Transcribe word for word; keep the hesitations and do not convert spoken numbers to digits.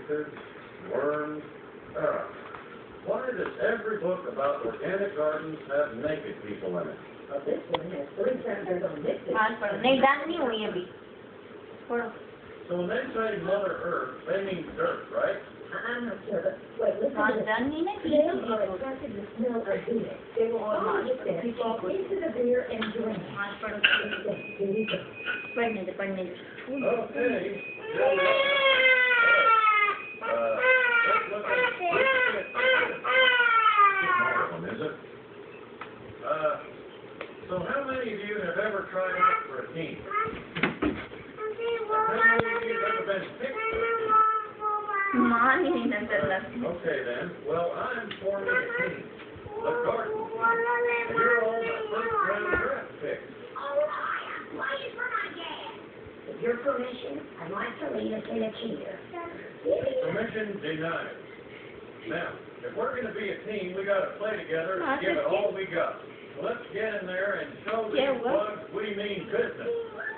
aphids, worms. Uh, why does every book about organic gardens have naked people in it? Well, this one has three chapters on this. हाँ पढ़ो नहीं डाल नहीं हुई अभी पढ़ो So when they say Mother Earth, they mean dirt, right? I'm not sure, but wait, listen हाँ to this. Done नहीं ना Them are attracted to the smell of beer. They will all get there, fall into the beer and drink. हाँ पढ़ो Here we go. पढ़ने दे पढ़ने दे Okay. Uh, let's look at Small one, is it? Uh, so how many of you have ever tried out for a team? How many of you have ever been picked for a team? मान ही नहीं नजर लग Okay then. Well, I'm forming a team. The garden team. And you're all my first round draft picks. With your permission, I'd like to lead us in a cheer. Permission denied. Now, if we're going to be a team, we got to play together and give it all we got. So let's get in there and show Yeah, these what? bugs we mean business.